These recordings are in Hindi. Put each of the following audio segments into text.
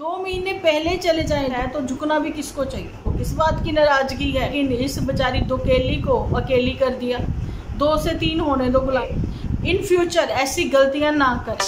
2 महीने पहले चले जाए हैं तो झुकना भी किसको चाहिए। तो किस बात की नाराजगी है कि इस बेचारी दोकेली को अकेली कर दिया। 2 से 3 होने दो गुलाब। इन फ्यूचर ऐसी गलतियां ना करें।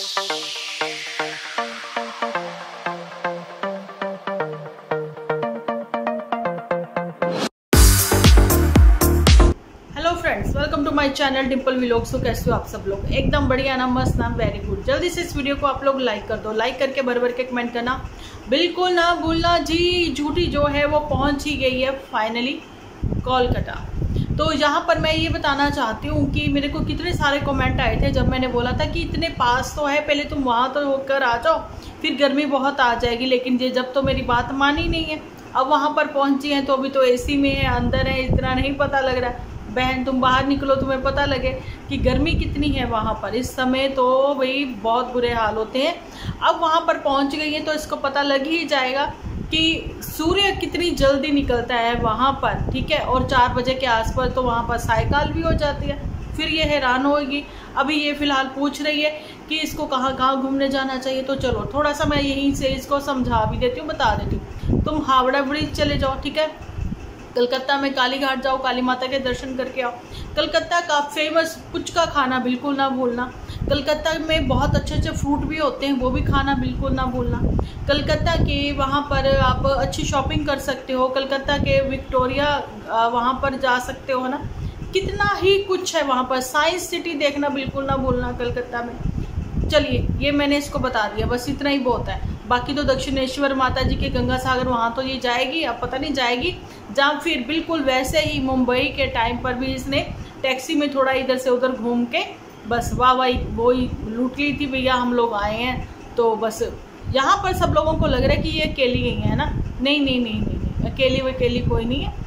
Welcome to my channel Dimple vlogs. तो कैसे हो आप सब लोग? एकदम बढ़िया ना, मस्त ना, वेरी गुड। जल्दी से इस वीडियो को आप लोग लाइक कर दो। लाइक करके भर भर के कमेंट करना बिल्कुल ना भूलना जी। झूठी जो है वो पहुंच ही गई है फाइनली कोलकाता। तो यहाँ पर मैं ये बताना चाहती हूँ कि मेरे को कितने सारे कमेंट आए थे जब मैंने बोला था कि इतने पास तो है, पहले तुम वहाँ तो होकर आ जाओ, फिर गर्मी बहुत आ जाएगी। लेकिन ये जब तो मेरी बात मानी नहीं है। अब वहाँ पर पहुँची हैं तो अभी तो AC में है, अंदर है, इतना नहीं पता लग रहा है। बहन तुम बाहर निकलो तुम्हें पता लगे कि गर्मी कितनी है वहाँ पर। इस समय तो भाई बहुत बुरे हाल होते हैं। अब वहाँ पर पहुँच गई है तो इसको पता लग ही जाएगा कि सूर्य कितनी जल्दी निकलता है वहाँ पर, ठीक है। और 4 बजे के आसपास तो वहाँ पर सायकाल भी हो जाती है। फिर ये हैरान होगी। अभी ये फ़िलहाल पूछ रही है कि इसको कहाँ कहाँ घूमने जाना चाहिए। तो चलो थोड़ा सा मैं यहीं से इसको समझा भी देती हूँ, बता देती हूँ। तुम हावड़ा ब्रिज चले जाओ, ठीक है। कलकत्ता में काली घाट जाओ, काली माता के दर्शन करके आओ। कलकत्ता का फेमस पुचका खाना बिल्कुल ना भूलना। कलकत्ता में बहुत अच्छे अच्छे फ्रूट भी होते हैं, वो भी खाना बिल्कुल ना भूलना। कलकत्ता के वहाँ पर आप अच्छी शॉपिंग कर सकते हो। कलकत्ता के विक्टोरिया वहाँ पर जा सकते हो ना, कितना ही कुछ है वहाँ पर। साइंस सिटी देखना बिल्कुल ना भूलना कलकत्ता में। चलिए ये मैंने इसको बता दिया, बस इतना ही बहुत है। बाकी तो दक्षिणेश्वर माता जी के गंगा सागर वहाँ तो ये जाएगी, अब पता नहीं जाएगी जहाँ। फिर बिल्कुल वैसे ही मुंबई के टाइम पर भी इसने टैक्सी में थोड़ा इधर से उधर घूम के बस वाह वो ही लूट ली थी, भैया हम लोग आए हैं। तो बस यहाँ पर सब लोगों को लग रहा है कि ये अकेली गई है ना। नहीं नहीं नहीं नहीं, नहीं। अकेली कोई नहीं है,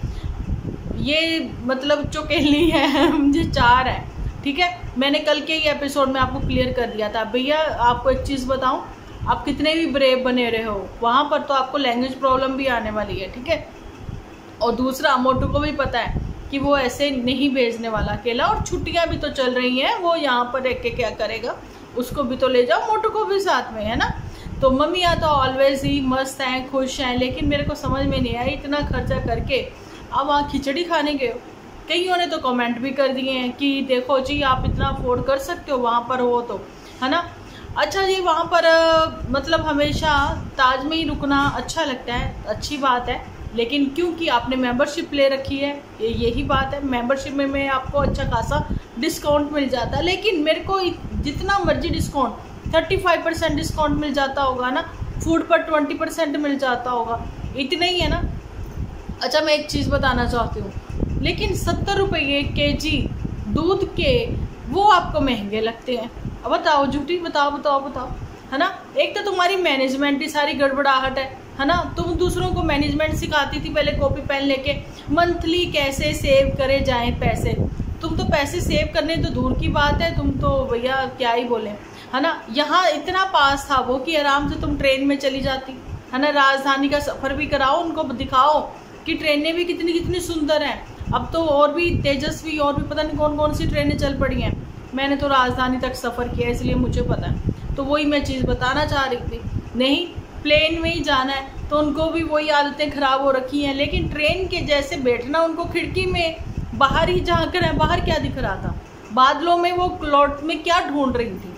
ये मतलब चौकेली है। मुझे 4 है, ठीक है। मैंने कल के ही एपिसोड में आपको क्लियर कर दिया था। भैया आपको एक चीज़ बताऊँ, आप कितने भी ब्रेव बने रहे हो वहाँ पर तो आपको लैंग्वेज प्रॉब्लम भी आने वाली है, ठीक है। और दूसरा मोटू को भी पता है कि वो ऐसे नहीं भेजने वाला अकेला। और छुट्टियाँ भी तो चल रही हैं, वो यहाँ पर रह के क्या करेगा, उसको भी तो ले जाओ, मोटू को भी साथ में, है ना। तो मम्मियाँ तो ऑलवेज ही मस्त हैं, खुश हैं। लेकिन मेरे को समझ में नहीं आया इतना खर्चा करके अब वहाँ खिचड़ी खाने गए हो। कईयों ने तो कमेंट भी कर दिए हैं कि देखो जी आप इतना अफोर्ड कर सकते हो वहाँ पर हो तो, है ना। अच्छा जी, वहाँ पर मतलब हमेशा ताज में ही रुकना अच्छा लगता है, अच्छी बात है। लेकिन क्योंकि आपने मेंबरशिप ले रखी है, यही बात है। मेंबरशिप में आपको अच्छा खासा डिस्काउंट मिल जाता है। लेकिन मेरे को जितना मर्जी डिस्काउंट, 35% डिस्काउंट मिल जाता होगा ना, फूड पर 20% मिल जाता होगा, इतना ही है ना। अच्छा मैं एक चीज़ बताना चाहती हूँ, लेकिन 70 रुपये kg दूध के वो आपको महंगे लगते हैं। अब बताओ झूठी, बताओ, है ना। एक तो तुम्हारी मैनेजमेंट ही सारी गड़बड़ाहट है ना। तुम दूसरों को मैनेजमेंट सिखाती थी पहले कॉपी पेन लेके, मंथली कैसे सेव करे जाएं पैसे। तुम तो पैसे सेव करने तो दूर की बात है, तुम तो भैया क्या ही बोले, है ना। यहाँ इतना पास था वो कि आराम से तुम ट्रेन में चली जाती, है ना। राजधानी का सफ़र भी कराओ, उनको दिखाओ कि ट्रेनें भी कितनी कितनी सुंदर हैं। अब तो और भी तेजस्वी और भी पता नहीं कौन कौन सी ट्रेनें चल पड़ी हैं। मैंने तो राजधानी तक सफ़र किया इसलिए मुझे पता है। तो वही मैं चीज़ बताना चाह रही थी। नहीं प्लेन में ही जाना है तो उनको भी वही आदतें ख़राब हो रखी हैं। लेकिन ट्रेन के जैसे बैठना, उनको खिड़की में बाहर ही झाँक रहे हैं। बाहर क्या दिख रहा था? बादलों में वो क्लॉट में क्या ढूंढ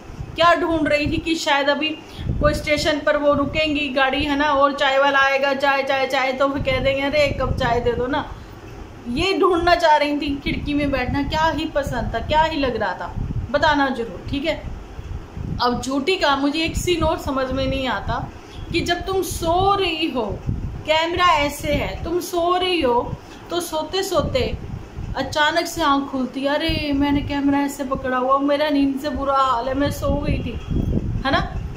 रही थी कि शायद अभी कोई स्टेशन पर वो रुकेंगी गाड़ी, है ना, और चाय वाला आएगा, चाय तो फिर कह देंगे अरे 1 कप चाय दे दो ना। ये ढूंढना चाह रही थी खिड़की में बैठना। क्या ही पसंद था, क्या ही लग रहा था, बताना जरूर, ठीक है। अब झूठी का मुझे एक सीन और समझ में नहीं आता कि जब तुम सो रही हो, कैमरा ऐसे है, तुम सो रही हो तो सोते सोते अचानक से आँख खुलती, अरे मैंने कैमरा ऐसे पकड़ा हुआ, मेरा नींद से बुरा हाल है, मैं सो गई थी, है ना।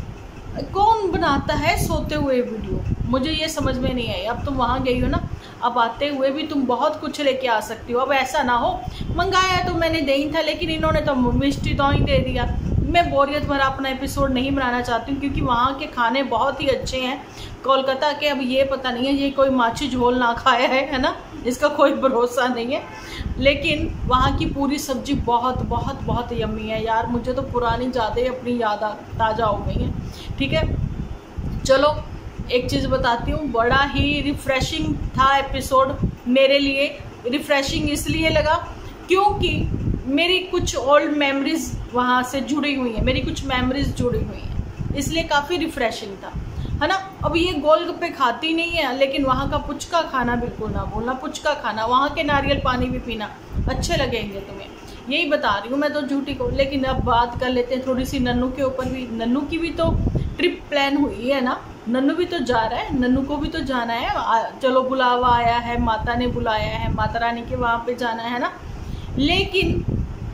कौन बनाता है सोते हुए वीडियो? मुझे ये समझ में नहीं आई। अब तुम वहाँ गई हो ना, अब आते हुए भी तुम बहुत कुछ लेके आ सकती हो। अब ऐसा ना हो, मंगाया तो मैंने दे ही था लेकिन इन्होंने तो मिष्टी तो ही दे दिया। मैं बोरियत भरा अपना एपिसोड नहीं बनाना चाहती हूँ क्योंकि वहाँ के खाने बहुत ही अच्छे हैं कोलकाता के। अब ये पता नहीं है ये कोई माछी झोल ना खाया है ना, इसका कोई भरोसा नहीं है। लेकिन वहाँ की पूरी सब्जी बहुत बहुत बहुत यम्मी है यार। मुझे तो पुरानी ज़्यादा अपनी याद ताज़ा हो गई है, ठीक है। चलो एक चीज़ बताती हूँ, बड़ा ही रिफ्रेशिंग था एपिसोड मेरे लिए। रिफ्रेशिंग इसलिए लगा क्योंकि मेरी कुछ ओल्ड मेमोरीज वहाँ से जुड़ी हुई हैं, मेरी कुछ मेमोरीज जुड़ी हुई हैं, इसलिए काफ़ी रिफ्रेशिंग था, है ना। अब ये गोलगप्पे खाती नहीं है, लेकिन वहाँ का पुचका खाना बिल्कुल ना भूलना। पुचका खाना, वहाँ के नारियल पानी भी पीना, अच्छे लगेंगे तुम्हें, यही बता रही हूँ मैं तो झूठी को। लेकिन अब बात कर लेते हैं थोड़ी सी नन्नू के ऊपर भी। नन्नू की भी तो ट्रिप प्लान हुई है ना, नन्नू भी तो जा रहा है, नन्नू को भी तो जाना है। चलो बुलावा आया है, माता ने बुलाया है, माता रानी के वहाँ पे जाना है ना। लेकिन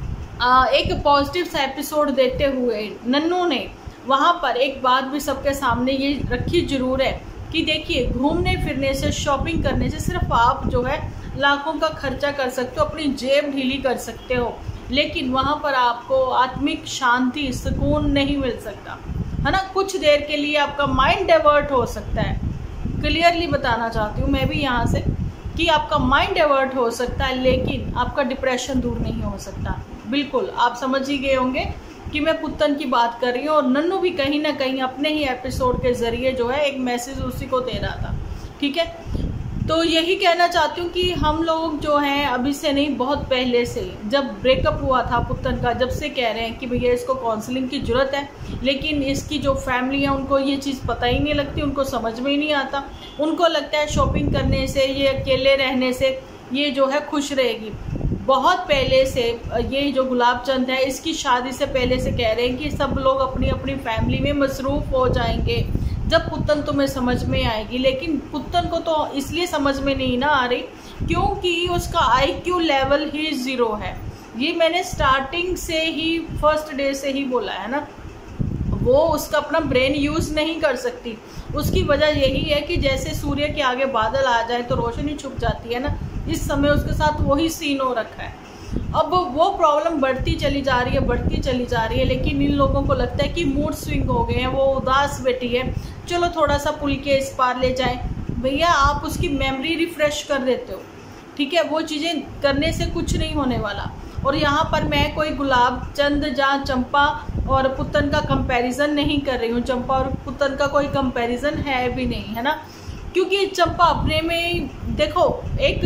एक पॉजिटिव सा एपिसोड देते हुए नन्नू ने वहाँ पर एक बात भी सबके सामने ये रखी जरूर है कि देखिए, घूमने फिरने से, शॉपिंग करने से सिर्फ आप जो है लाखों का खर्चा कर सकते हो, अपनी जेब ढीली कर सकते हो, लेकिन वहाँ पर आपको आत्मिक शांति, सुकून नहीं मिल सकता, है ना। कुछ देर के लिए आपका माइंड डाइवर्ट हो सकता है, क्लियरली बताना चाहती हूँ मैं भी यहाँ से कि आपका माइंड डाइवर्ट हो सकता है, लेकिन आपका डिप्रेशन दूर नहीं हो सकता। बिल्कुल आप समझ ही गए होंगे कि मैं पुत्तन की बात कर रही हूँ, और नन्नू भी कहीं ना कहीं अपने ही एपिसोड के जरिए जो है एक मैसेज उसी को दे रहा था, ठीक है। तो यही कहना चाहती हूँ कि हम लोग जो हैं अभी से नहीं, बहुत पहले से, जब ब्रेकअप हुआ था पुत्तन का, जब से कह रहे हैं कि भैया इसको काउंसलिंग की जरूरत है, लेकिन इसकी जो फैमिली है उनको ये चीज़ पता ही नहीं लगती, उनको समझ में ही नहीं आता। उनको लगता है शॉपिंग करने से, ये अकेले रहने से ये जो है खुश रहेगी। बहुत पहले से ये जो गुलाब चंद है, इसकी शादी से पहले से कह रहे हैं कि सब लोग अपनी अपनी फैमिली में मसरूफ़ हो जाएंगे जब पुत्तन तुम्हें समझ में आएगी। लेकिन पुत्तन को तो इसलिए समझ में नहीं ना आ रही क्योंकि उसका IQ लेवल ही 0 है। ये मैंने स्टार्टिंग से ही, फर्स्ट डे से ही बोला है ना। वो उसका अपना ब्रेन यूज़ नहीं कर सकती। उसकी वजह यही है कि जैसे सूर्य के आगे बादल आ जाए तो रोशनी छुप जाती है ना, इस समय उसके साथ वही सीन हो रखा है। अब वो प्रॉब्लम बढ़ती चली जा रही है, बढ़ती चली जा रही है, लेकिन इन लोगों को लगता है कि मूड स्विंग हो गए हैं, वो उदास बैठी है, चलो थोड़ा सा पुल के इस पार ले जाएं। भैया आप उसकी मेमोरी रिफ्रेश कर देते हो, ठीक है, वो चीज़ें करने से कुछ नहीं होने वाला। और यहाँ पर मैं कोई गुलाब चंद या चंपा और पुत्तन का कंपैरिजन नहीं कर रही हूँ, चंपा और पुत्तन का कोई कंपैरिजन है भी नहीं, है ना। क्योंकि चंपा अपने में, देखो, एक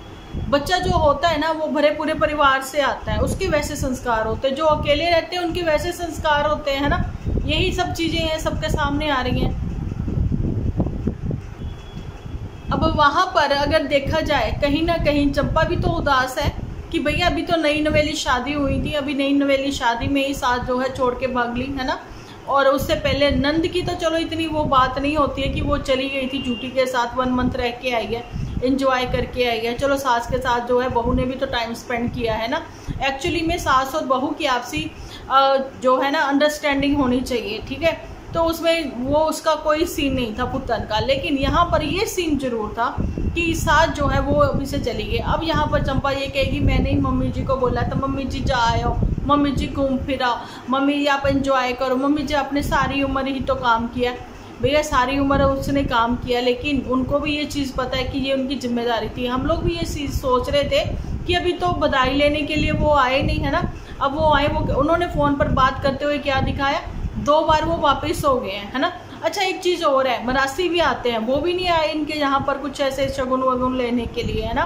बच्चा जो होता है ना वो भरे पूरे परिवार से आता है, उसके वैसे संस्कार होते हैं। जो अकेले रहते हैं उनके वैसे संस्कार होते हैं, है ना। यही सब चीज़ें हैं, सबके सामने आ रही हैं। अब वहाँ पर अगर देखा जाए, कहीं ना कहीं चंपा भी तो उदास है कि भैया अभी तो नई नवेली शादी हुई थी, अभी नई नवेली शादी में ही साथ जो है छोड़ के भाग ली, है ना। और उससे पहले नंद की तो चलो इतनी वो बात नहीं होती है कि वो चली गई थी जूटी के साथ, 1 मंथ रह के आई है, एंजॉय करके आई है। चलो सास के साथ जो है बहू ने भी तो टाइम स्पेंड किया है ना। एक्चुअली में सास और बहू की आपसी जो है ना अंडरस्टैंडिंग होनी चाहिए, ठीक है। तो उसमें वो उसका कोई सीन नहीं था पुत्तन का, लेकिन यहाँ पर ये सीन जरूर था कि सास जो है वो अभी से चली गई। अब यहाँ पर चंपा ये कहेगी मैंने ही मम्मी जी को बोला था, मम्मी जी जा आओ, मम्मी जी घूम फिराओ, मम्मी जी आप एंजॉय करो, मम्मी जी आपने सारी उम्र ही तो काम किया। भैया सारी उम्र उसने काम किया, लेकिन उनको भी ये चीज़ पता है कि ये उनकी जिम्मेदारी थी। हम लोग भी ये चीज़ सोच रहे थे कि अभी तो बधाई लेने के लिए वो आए नहीं, है ना। अब वो आए, वो उन्होंने फ़ोन पर बात करते हुए क्या दिखाया, 2 बार वो वापस हो गए हैं, है ना। अच्छा एक चीज़ और है, मरासी भी आते हैं, वो भी नहीं आए इनके यहाँ पर कुछ ऐसे शगुन वगुन लेने के लिए, है ना।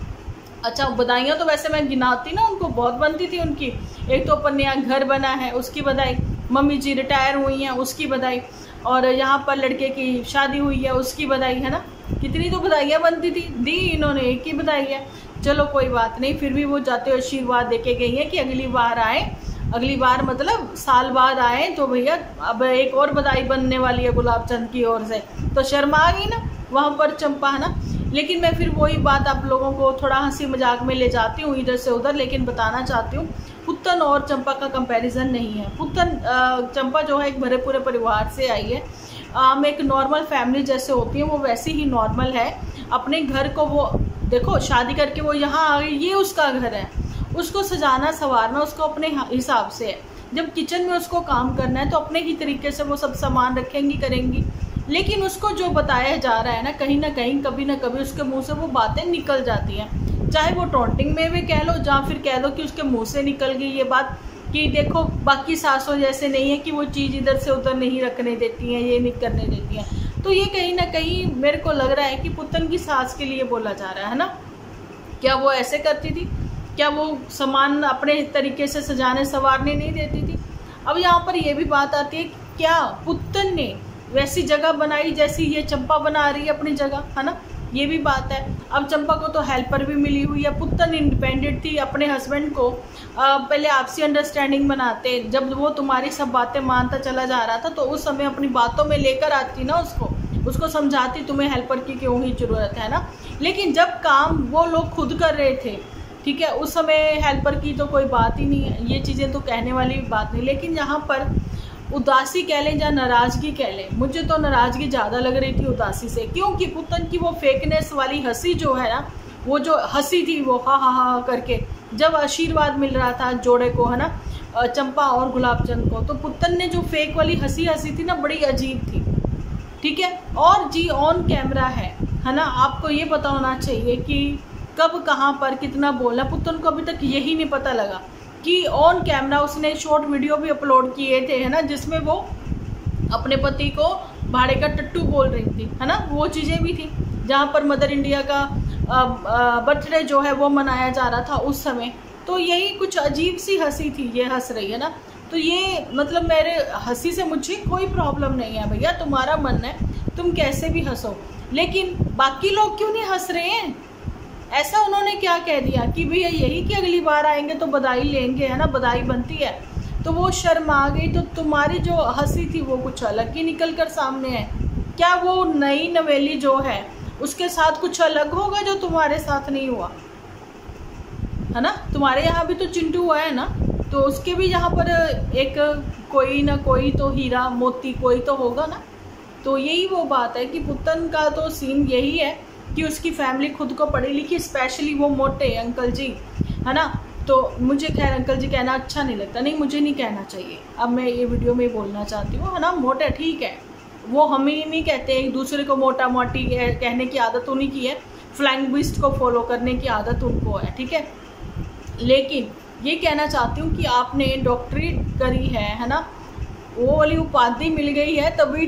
अच्छा बधाइयाँ तो वैसे मैं गिनाती ना, उनको बहुत बनती थी उनकी। एक तो अपन नया घर बना है उसकी बधाई, मम्मी जी रिटायर हुई हैं उसकी बधाई, और यहाँ पर लड़के की शादी हुई है उसकी बधाई, है ना। कितनी तो बधाइयाँ बनती थी, दी इन्होंने एक ही बधाई है। चलो कोई बात नहीं, फिर भी वो जाते हुए आशीर्वाद दे के गई है कि अगली बार आए, अगली बार मतलब साल बाद आए तो भैया अब एक और बधाई बनने वाली है गुलाब चंद की ओर से। तो शर्मा आ गई ना वहाँ पर चंपा, है ना। लेकिन मैं फिर वही बात आप लोगों को थोड़ा हंसी मजाक में ले जाती हूँ इधर से उधर, लेकिन बताना चाहती हूँ पुत्तन और चंपा का कंपैरिजन नहीं है। पुत्तन चंपा जो है एक भरे पूरे परिवार से आई है, हम एक नॉर्मल फैमिली जैसे होती है वो वैसी ही नॉर्मल है। अपने घर को वो देखो शादी करके वो यहाँ आ गई, ये उसका घर है, उसको सजाना संवारना उसको अपने हिसाब से है। जब किचन में उसको काम करना है तो अपने ही तरीके से वो सब सामान रखेंगी करेंगी, लेकिन उसको जो बताया जा रहा है ना कहीं कभी ना कभी उसके मुंह से वो बातें निकल जाती हैं, चाहे वो टॉन्टिंग में भी कह लो या फिर कह लो कि उसके मुंह से निकल गई ये बात कि देखो बाकी सासों जैसे नहीं है कि वो चीज़ इधर से उधर नहीं रखने देती हैं, ये नहीं करने देती हैं। तो ये कहीं ना कहीं मेरे को लग रहा है कि पुतन की सास के लिए बोला जा रहा है ना। क्या वो ऐसे करती थी? क्या वो सामान अपने तरीके से सजाने संवारने नहीं देती थी? अब यहाँ पर ये भी बात आती है, क्या पुतन ने वैसी जगह बनाई जैसी ये चंपा बना रही है अपनी जगह, है ना? ये भी बात है। अब चंपा को तो हेल्पर भी मिली हुई है, पुतन इंडिपेंडेंट थी, अपने हस्बैंड को पहले आपसी अंडरस्टैंडिंग बनाते, जब वो तुम्हारी सब बातें मानता चला जा रहा था तो उस समय अपनी बातों में लेकर आती ना, उसको समझाती तुम्हें हेल्पर की क्यों ही जरूरत है ना। लेकिन जब काम वो लोग खुद कर रहे थे, ठीक है, उस समय हेल्पर की तो कोई बात ही नहीं है, ये चीज़ें तो कहने वाली बात नहीं। लेकिन यहाँ पर उदासी कह लें या नाराज़गी कह लें, मुझे तो नाराज़गी ज़्यादा लग रही थी उदासी से, क्योंकि पुतन की वो फेकनेस वाली हंसी जो है ना, वो जो हंसी थी वो हा हा हा करके, जब आशीर्वाद मिल रहा था जोड़े को, है ना, चंपा और गुलाबचंद को, तो पुतन ने जो फेक वाली हंसी हंसी थी ना, बड़ी अजीब थी, ठीक है। और जी ऑन कैमरा है ना, आपको ये पता होना चाहिए कि कब कहाँ पर कितना बोलना। पुतन को अभी तक यही नहीं पता लगा कि ऑन कैमरा उसने शॉर्ट वीडियो भी अपलोड किए थे, है ना, जिसमें वो अपने पति को भाड़े का टट्टू बोल रही थी, है ना, वो चीज़ें भी थी। जहाँ पर मदर इंडिया का बर्थडे जो है वो मनाया जा रहा था उस समय, तो यही कुछ अजीब सी हंसी थी, ये हंस रही है ना। तो ये मतलब मेरे हंसी से मुझे कोई प्रॉब्लम नहीं है भैया, तुम्हारा मन है तुम कैसे भी हंसो, लेकिन बाकी लोग क्यों नहीं हंस रहे हैं? ऐसा उन्होंने क्या कह दिया कि भैया यही कि अगली बार आएंगे तो बधाई लेंगे, है ना, बधाई बनती है, तो वो शर्म आ गई, तो तुम्हारी जो हंसी थी वो कुछ अलग ही निकल कर सामने है। क्या वो नई नवेली जो है उसके साथ कुछ अलग होगा जो तुम्हारे साथ नहीं हुआ, है ना? तुम्हारे यहाँ भी तो चिंटू हुआ है ना, तो उसके भी यहाँ पर एक कोई ना कोई तो हीरा मोती कोई तो होगा ना। तो यही वो बात है कि पुतन का तो सीन यही है कि उसकी फैमिली खुद को पढ़ी लिखी, स्पेशली वो मोटे अंकल जी, है ना। तो मुझे खैर अंकल जी कहना अच्छा नहीं लगता, नहीं मुझे नहीं कहना चाहिए, अब मैं ये वीडियो में बोलना चाहती हूँ, है ना। मोटे ठीक है, वो हम ही नहीं कहते, एक दूसरे को मोटा मोटी कहने की आदत उन्हीं की है, फ्लाइंग बिस्ट को फॉलो करने की आदत उनको है, ठीक है। लेकिन ये कहना चाहती हूँ कि आपने डॉक्टरेट करी है ना, वो वाली उपाधि मिल गई है, तभी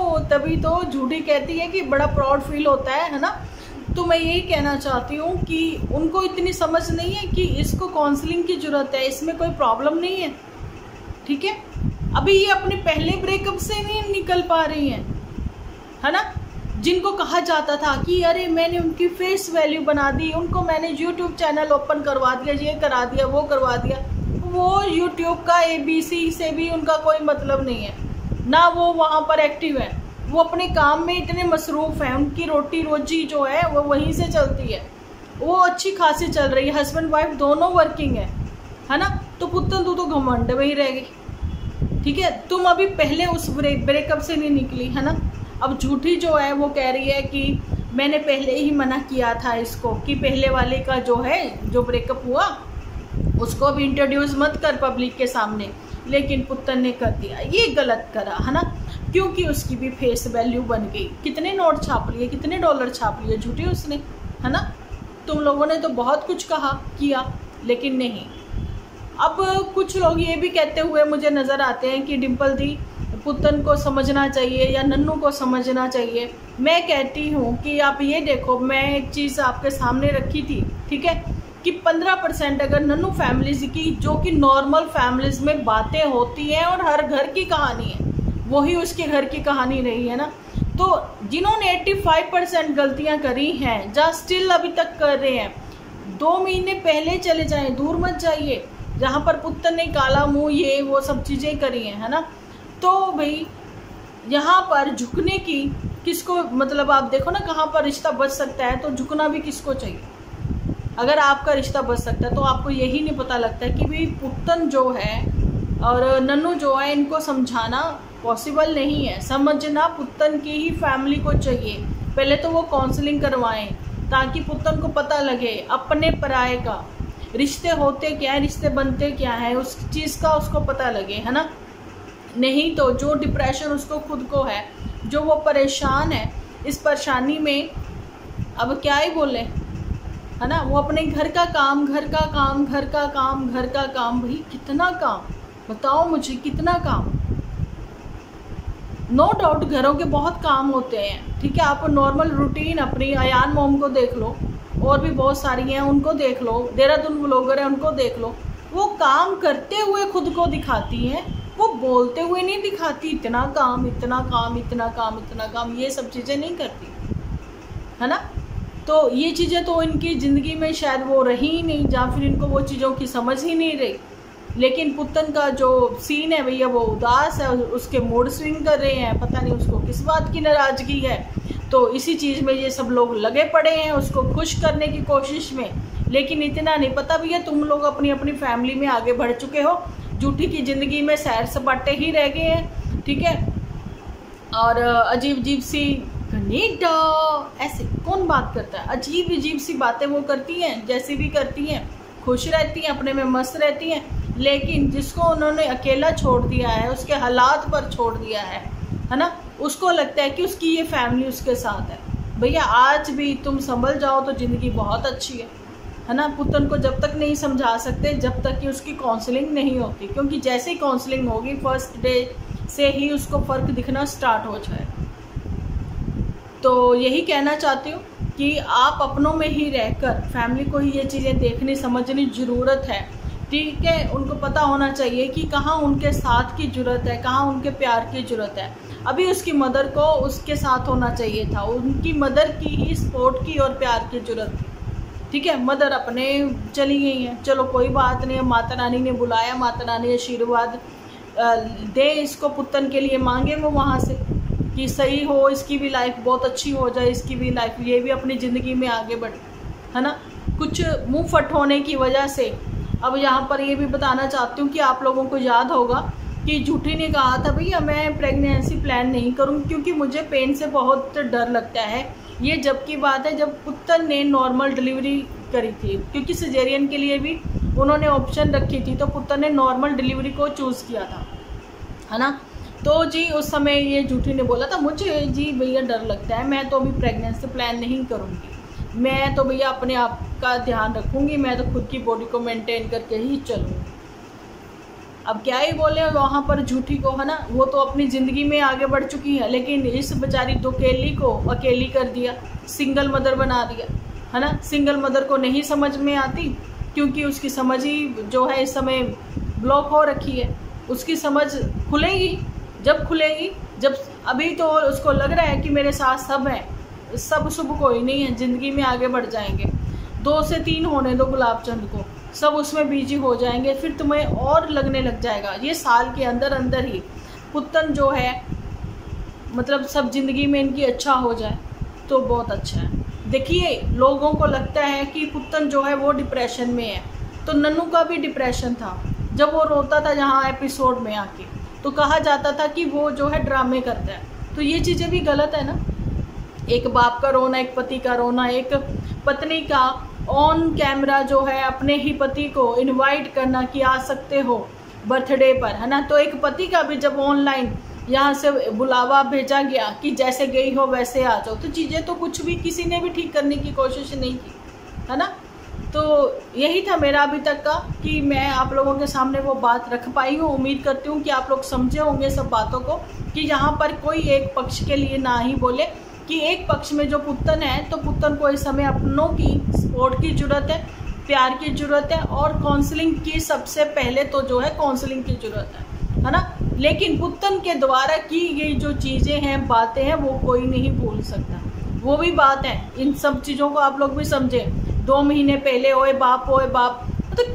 तो झूठी कहती है कि बड़ा प्राउड फील होता है ना। तो मैं यही कहना चाहती हूँ कि उनको इतनी समझ नहीं है कि इसको काउंसलिंग की ज़रूरत है, इसमें कोई प्रॉब्लम नहीं है, ठीक है। अभी ये अपने पहले ब्रेकअप से नहीं निकल पा रही हैं, है ना। जिनको कहा जाता था कि अरे मैंने उनकी फेस वैल्यू बना दी, उनको मैंने यूट्यूब चैनल ओपन करवा दिया, ये करा दिया वो करवा दिया, वो यूट्यूब का ABC से भी उनका कोई मतलब नहीं है ना, वो वहाँ पर एक्टिव है, वो अपने काम में इतने मसरूफ़ हैं, उनकी रोटी रोजी जो है वो वहीं से चलती है, वो अच्छी खासी चल रही है, हस्बैंड वाइफ दोनों वर्किंग है ना। तो पुत्तन तू तो घमंड में ही रह गई, ठीक है। तुम अभी पहले उस ब्रेकअप से नहीं निकली, है ना। अब झूठी जो है वो कह रही है कि मैंने पहले ही मना किया था इसको कि पहले वाले का जो है जो ब्रेकअप हुआ उसको भी इंट्रोड्यूस मत कर पब्लिक के सामने, लेकिन पुत्तन ने कर दिया, ये गलत करा, है ना, क्योंकि उसकी भी फेस वैल्यू बन गई। कितने नोट छाप लिए, कितने डॉलर छाप लिए झूठी उसने, है ना। तुम लोगों ने तो बहुत कुछ कहा किया, लेकिन नहीं। अब कुछ लोग ये भी कहते हुए मुझे नज़र आते हैं कि डिम्पल दी पुत्तन को समझना चाहिए या नन्नू को समझना चाहिए। मैं कहती हूँ कि आप ये देखो, मैं एक चीज़ आपके सामने रखी थी, ठीक है, कि 15% अगर नन्नू फैमिलीज की, जो कि नॉर्मल फैमिलीज में बातें होती हैं और हर घर की कहानी है, वही उसके घर की कहानी रही है ना। तो जिन्होंने 85% गलतियाँ करी हैं, जहाँ स्टिल अभी तक कर रहे हैं, 2 महीने पहले चले जाएं, दूर मत जाइए, जहाँ पर पुत्तन ने काला मुंह ये वो सब चीज़ें करी हैं, है ना। तो भाई यहाँ पर झुकने की किसको, मतलब आप देखो ना कहाँ पर रिश्ता बच सकता है, तो झुकना भी किसको चाहिए। अगर आपका रिश्ता बच सकता है तो आपको यही नहीं पता लगता कि भाई पुत्तन जो है और नन्नू जो है, इनको समझाना पॉसिबल नहीं है। समझना पुत्तन की ही फैमिली को चाहिए, पहले तो वो काउंसलिंग करवाएं ताकि पुत्तन को पता लगे अपने पराये का रिश्ते होते क्या है, रिश्ते बनते क्या है, उस चीज़ का उसको पता लगे, है ना। नहीं तो जो डिप्रेशन उसको खुद को है, जो वो परेशान है, इस परेशानी में अब क्या ही बोले, है ना। वो अपने घर का काम, घर का काम, घर का काम, घर का काम, भाई कितना काम, बताओ मुझे कितना काम, नो डाउट घरों के बहुत काम होते हैं, ठीक है। आप नॉर्मल रूटीन अपनी अयान मोम को देख लो, और भी बहुत सारी हैं उनको देख लो, देहरादून व्लॉगर है उनको देख लो, वो काम करते हुए खुद को दिखाती हैं, वो बोलते हुए नहीं दिखाती इतना काम इतना काम इतना काम इतना काम, ये सब चीज़ें नहीं करती है ना। तो ये चीज़ें तो इनकी ज़िंदगी में शायद वो रही ही नहीं, या फिर इनको वो चीज़ों की समझ ही नहीं रही। लेकिन पुतन का जो सीन है भैया वो उदास है, उसके मूड स्विंग कर रहे हैं, पता नहीं उसको किस बात की नाराज़गी है। तो इसी चीज़ में ये सब लोग लगे पड़े हैं उसको खुश करने की कोशिश में। लेकिन इतना नहीं पता भैया तुम लोग अपनी अपनी फैमिली में आगे बढ़ चुके हो, जूठी की ज़िंदगी में सैर सपाटे ही रह गए हैं, ठीक है। और अजीब अजीब सी कनेडा ऐसे कौन बात करता है, अजीब अजीब सी बातें वो करती हैं, जैसी भी करती हैं, खुश रहती हैं, अपने में मस्त रहती हैं। लेकिन जिसको उन्होंने अकेला छोड़ दिया है, उसके हालात पर छोड़ दिया है ना, उसको लगता है कि उसकी ये फैमिली उसके साथ है। भैया आज भी तुम संभल जाओ तो ज़िंदगी बहुत अच्छी है ना। पुतन को जब तक नहीं समझा सकते जब तक कि उसकी काउंसलिंग नहीं होती, क्योंकि जैसे ही काउंसलिंग होगी फर्स्ट डे से ही उसको फ़र्क दिखना स्टार्ट हो जाए। तो यही कहना चाहती हूँ कि आप अपनों में ही रहकर फैमिली को ही ये चीज़ें देखनी समझनी ज़रूरत है, ठीक है। उनको पता होना चाहिए कि कहाँ उनके साथ की ज़रूरत है, कहाँ उनके प्यार की ज़रूरत है। अभी उसकी मदर को उसके साथ होना चाहिए था, उनकी मदर की ही सपोर्ट की और प्यार की ज़रूरत थी, ठीक है। मदर अपने चली गई हैं, चलो कोई बात नहीं, माता रानी ने बुलाया, माता रानी आशीर्वाद दे इसको, पुतन के लिए मांगे वो वहाँ से कि सही हो, इसकी भी लाइफ बहुत अच्छी हो जाए, इसकी भी लाइफ, ये भी अपनी ज़िंदगी में आगे बढ़े, है ना। कुछ मुँह फट होने की वजह से अब यहाँ पर ये भी बताना चाहती हूँ कि आप लोगों को याद होगा कि जूठी ने कहा था भैया मैं प्रेगनेंसी प्लान नहीं करूँगी क्योंकि मुझे पेन से बहुत डर लगता है। ये जब की बात है जब पुतन ने नॉर्मल डिलीवरी करी थी, क्योंकि सिजेरियन के लिए भी उन्होंने ऑप्शन रखी थी, तो पुतन ने नॉर्मल डिलीवरी को चूज़ किया था, है ना। तो जी उस समय ये जूठी ने बोला था मुझे जी भैया डर लगता है, मैं तो अभी प्रेगनेंसी प्लान नहीं करूँगी, मैं तो भैया अपने आप का ध्यान रखूँगी, मैं तो खुद की बॉडी को मेंटेन करके ही चलूँगी। अब क्या ही बोले वहाँ पर झूठी को, है ना, वो तो अपनी ज़िंदगी में आगे बढ़ चुकी है, लेकिन इस बेचारी दुकेली को अकेली कर दिया, सिंगल मदर बना दिया, है ना। सिंगल मदर को नहीं समझ में आती क्योंकि उसकी समझ ही जो है इस समय ब्लॉक हो रखी है। उसकी समझ खुलेगी जब खुलेगी, जब अभी तो उसको लग रहा है कि मेरे साथ सब हैं, सब शुभ कोई नहीं है, ज़िंदगी में आगे बढ़ जाएंगे, 2 से 3 होने दो गुलाबचंद को, सब उसमें बिजी हो जाएंगे, फिर तुम्हें और लगने लग जाएगा। ये साल के अंदर अंदर ही पुतन जो है मतलब सब ज़िंदगी में इनकी अच्छा हो जाए तो बहुत अच्छा है। देखिए लोगों को लगता है कि पुतन जो है वो डिप्रेशन में है, तो नन्नू का भी डिप्रेशन था जब वो रोता था जहाँ एपिसोड में आके, तो कहा जाता था कि वो जो है ड्रामे करता है। तो ये चीज़ें भी गलत है ना, एक बाप का रोना, एक पति का रोना, एक पत्नी का ऑन कैमरा जो है अपने ही पति को इनवाइट करना कि आ सकते हो बर्थडे पर, है ना। तो एक पति का भी जब ऑनलाइन यहाँ से बुलावा भेजा गया कि जैसे गई हो वैसे आ जाओ, तो चीज़ें तो कुछ भी किसी ने भी ठीक करने की कोशिश नहीं की, है ना। तो यही था मेरा अभी तक का कि मैं आप लोगों के सामने वो बात रख पाई हूँ। उम्मीद करती हूँ कि आप लोग समझे होंगे सब बातों को, कि यहाँ पर कोई एक पक्ष के लिए ना ही बोले कि एक पक्ष में जो पुतन है, तो पुतन को इस समय अपनों की सपोर्ट की ज़रूरत है, प्यार की ज़रूरत है, और काउंसलिंग की सबसे पहले तो जो है काउंसलिंग की ज़रूरत है ना। लेकिन पुतन के द्वारा की गई जो चीज़ें हैं, बातें हैं, वो कोई नहीं भूल सकता। वो भी बात है, इन सब चीज़ों को आप लोग भी समझें। 2 महीने पहले ओए बाप मतलब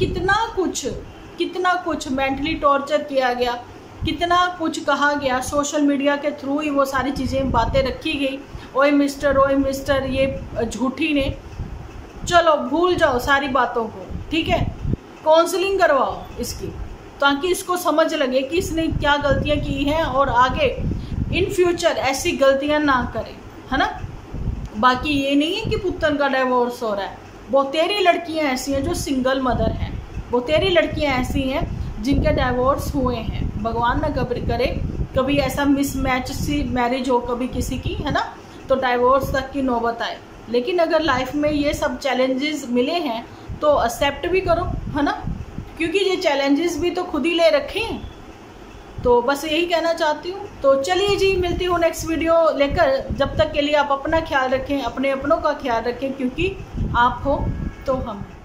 कितना कुछ मेंटली टॉर्चर किया गया, कितना कुछ कहा गया, सोशल मीडिया के थ्रू ही वो सारी चीज़ें बातें रखी गई। ओए मिस्टर ये झूठी ने, चलो भूल जाओ सारी बातों को, ठीक है। काउंसलिंग करवाओ इसकी, ताकि इसको समझ लगे कि इसने क्या गलतियां की हैं और आगे इन फ्यूचर ऐसी गलतियां ना करे, है ना। बाकी ये नहीं है कि पुतन का डाइवोर्स हो रहा है, बहुतेरी लड़कियां ऐसी हैं जो सिंगल मदर हैं, बहुतेरी लड़कियां ऐसी हैं जिनके डाइवोर्स हुए हैं। भगवान ना करे कभी ऐसा मिसमैच सी मैरिज हो कभी किसी की, है ना, तो डाइवोर्स तक की नौबत आए। लेकिन अगर लाइफ में ये सब चैलेंजेस मिले हैं तो एक्सेप्ट भी करो, है ना, क्योंकि ये चैलेंजेस भी तो खुद ही ले रखे हैं, तो बस यही कहना चाहती हूँ। तो चलिए जी, मिलती हूँ नेक्स्ट वीडियो लेकर। जब तक के लिए आप अपना ख्याल रखें, अपने अपनों का ख्याल रखें, क्योंकि आप हो तो हम।